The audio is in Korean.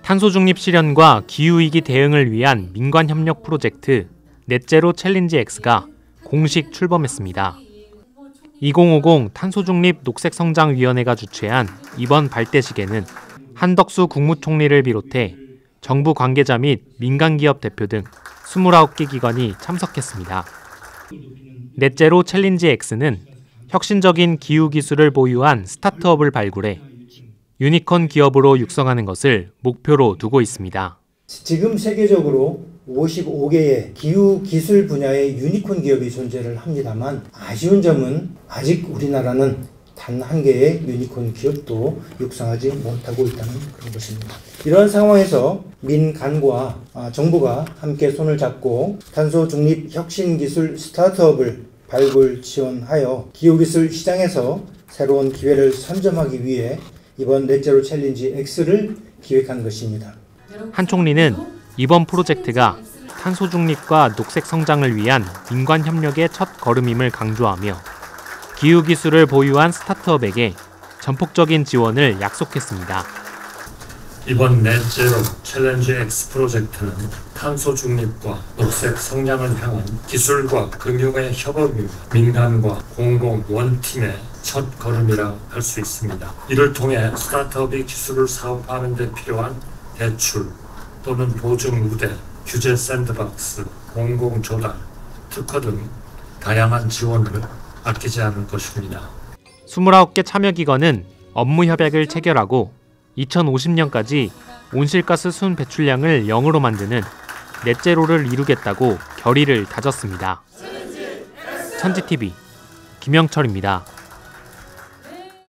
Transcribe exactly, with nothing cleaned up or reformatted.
탄소 중립 실현과 기후위기 대응을 위한 민관 협력 프로젝트 넷제로 챌린지 X가 공식 출범했습니다. 이천오십 탄소 중립 녹색성장위원회가 주최한 이번 발대식에는 한덕수 국무총리를 비롯해 정부 관계자 및 민간기업 대표 등 이십구 개 기관이 참석했습니다. 넷제로 챌린지 X는 혁신적인 기후 기술을 보유한 스타트업을 발굴해 유니콘 기업으로 육성하는 것을 목표로 두고 있습니다. 지금 세계적으로 오십오 개의 기후 기술 분야의 유니콘 기업이 존재를 합니다만 아쉬운 점은 아직 우리나라는 단 한 개의 유니콘 기업도 육성하지 못하고 있다는 그런 것입니다. 이런 상황에서 민간과 정부가 함께 손을 잡고 탄소 중립 혁신 기술 스타트업을 발굴 지원하여 기후기술 시장에서 새로운 기회를 선점하기 위해 이번 넷제로 챌린지 X를 기획한 것입니다. 한 총리는 이번 프로젝트가 탄소 중립과 녹색 성장을 위한 민관 협력의 첫 걸음임을 강조하며 기후 기술을 보유한 스타트업에게 전폭적인 지원을 약속했습니다. 이번 넷제로 챌린지 X 프로젝트는 탄소 중립과 녹색 성장을 향한 기술과 금융의 협업이 민간과 공공 원팀의 첫 걸음이라 할 수 있습니다. 이를 통해 스타트업이 기술을 사업하는 데 필요한 대출 또는 보증 우대, 규제 샌드박스, 공공 조달, 특허 등 다양한 지원을 아끼지 않을 것입니다. 이십구 개 참여기관은 업무 협약을 체결하고 이천오십 년까지 온실가스 순 배출량을 영으로 만드는 넷제로를 이루겠다고 결의를 다졌습니다. 천지티비 김영철입니다.